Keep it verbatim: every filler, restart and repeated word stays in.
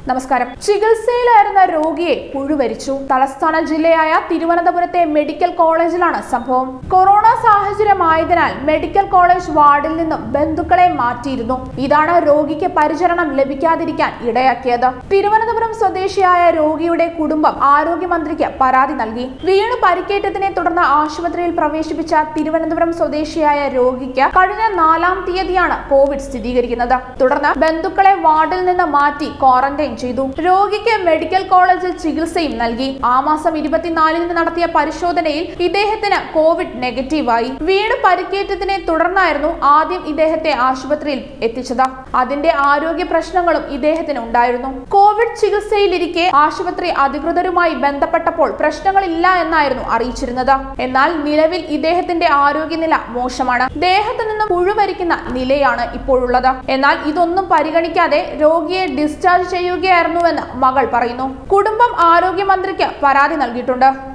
നമസ്കാരം. ചികിത്സയിലായിരുന്ന രോഗിയെ പുഴുവരിച്ചു. തലസ്ഥാന ജില്ലയായ തിരുവനന്തപുരത്തെ മെഡിക്കൽ കോളേജിലാണ് സംഭവം. കൊറോണ സാഹചര്യമായതിനാൽ മെഡിക്കൽ കോളേജ് വാർഡിൽ നിന്നും ബന്ധുക്കളെ മാറ്റിയിരുന്നു. ഇതാണ് രോഗിക്ക് പരിചരണം ലഭിക്കാതിരിക്കാൻ ഇടയാക്കിയത്. തിരുവനന്തപുരം സ്വദേശിയായ രോഗിയുടെ കുടുംബം ആരോഗ്യമന്ത്രിക്ക് പരാതി നൽകി. വീണ് പരിക്കേറ്റതിനെ തുടർന്ന് ആശുപത്രിയിൽ പ്രവേശിപ്പിച്ച തിരുവനന്തപുരം സ്വദേശിയായ രോഗിക്ക് കഴിഞ്ഞ നാലാം തീയതിയാണ് കോവിഡ് സ്ഥിരീകരിക്കുന്നത്. തുടർന്ന് ബന്ധുക്കളെ വാർഡിൽ നിന്ന് മാറ്റി ക്വാറന്റൈൻ ചെയ്തു. രോഗിക്ക് മെഡിക്കൽ കോളേജിൽ ചികിത്സയും നൽകി. ആ മാസം ഇരുപത്തിനാലിന് നടത്തിയ പരിശോധനയിൽ ഇദ്ദേഹത്തിന് കോവിഡ് നെഗറ്റീവായി. വീണ് പരിക്കേറ്റതിനെ തുടർന്നായിരുന്നു ആദ്യം ഇദ്ദേഹത്തെ ആശുപത്രിയിൽ എത്തിച്ചത്. അതിന്റെ ആരോഗ്യ പ്രശ്നങ്ങളും ഇദ്ദേഹത്തിന് ഉണ്ടായിരുന്നു. കോവിഡ് ചികിത്സയിലിരിക്കെ ആശുപത്രി അധികൃതരുമായി ബന്ധപ്പെട്ടപ്പോൾ പ്രശ്നങ്ങളില്ല എന്നായിരുന്നു അറിയിച്ചിരുന്നത്. എന്നാൽ നിലവിൽ ഇദ്ദേഹത്തിന്റെ ആരോഗ്യനില മോശമാണ്. ദേഹത്തു നിന്നും പുഴുവരിക്കുന്ന നിലയാണ് ഇപ്പോഴുള്ളത്. എന്നാൽ ഇതൊന്നും പരിഗണിക്കാതെ രോഗിയെ ഡിസ്ചാർജ് ചെയ്യുകയായിരുന്നുവെന്ന് മകൾ പറയുന്നു. കുടുംബം ആരോഗ്യമന്ത്രിക്ക് പരാതി നൽകിയിട്ടുണ്ട്.